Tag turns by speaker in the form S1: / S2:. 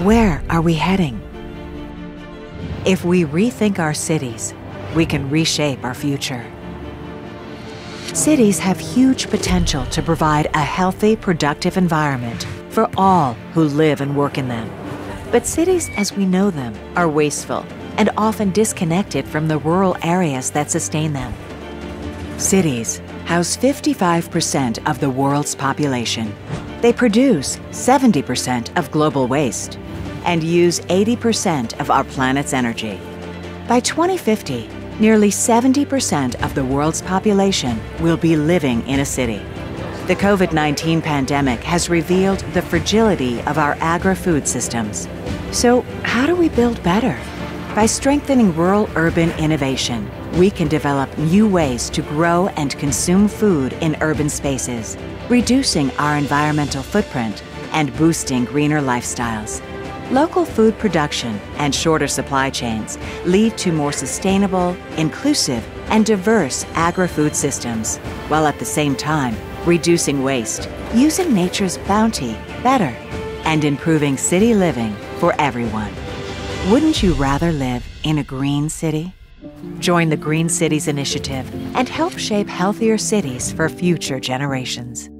S1: Where are we heading? If we rethink our cities, we can reshape our future. Cities have huge potential to provide a healthy, productive environment for all who live and work in them. But cities as we know them are wasteful and often disconnected from the rural areas that sustain them. Cities house 55% of the world's population. They produce 70% of global waste and use 80% of our planet's energy. By 2050, nearly 70% of the world's population will be living in a city. The COVID-19 pandemic has revealed the fragility of our agri-food systems. So how do we build better? By strengthening rural-urban innovation, we can develop new ways to grow and consume food in urban spaces, reducing our environmental footprint and boosting greener lifestyles. Local food production and shorter supply chains lead to more sustainable, inclusive, and diverse agri-food systems, while at the same time reducing waste, using nature's bounty better, and improving city living for everyone. Wouldn't you rather live in a green city? Join the Green Cities Initiative and help shape healthier cities for future generations.